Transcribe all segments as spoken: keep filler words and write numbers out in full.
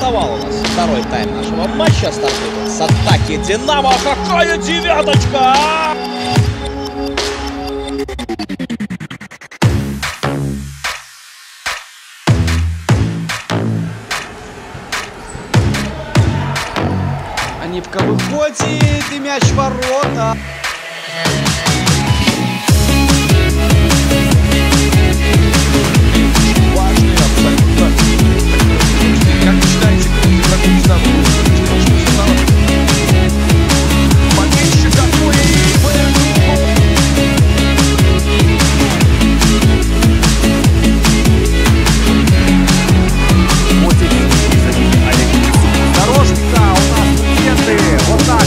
Стартовал у нас второй тайм нашего матча. Стартует с атаки Динамо. Какая девяточка! Анипка выходит, и мяч в ворота. Важный абсолютно. Как вы считаете, как вы считаете, моментчик какой вот эти Олег дорожника у нас студенты. Вот так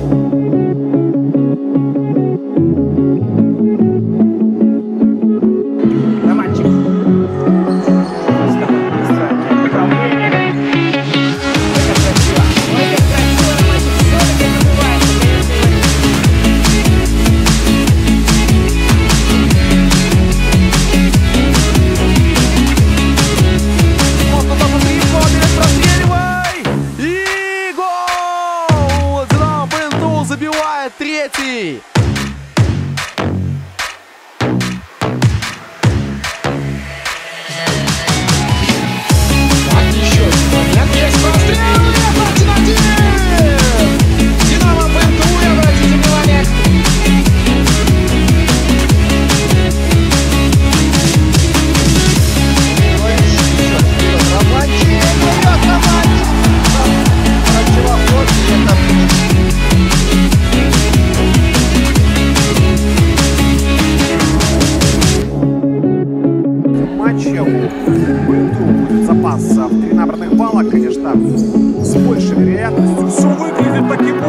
забивает третий. Так, еще один момент. Есть прострел. один-один. Динамо БНТУ, обратите внимание. Матча у БНТУ будет запас в три набранных балла, конечно, с большей вероятностью все выглядит таким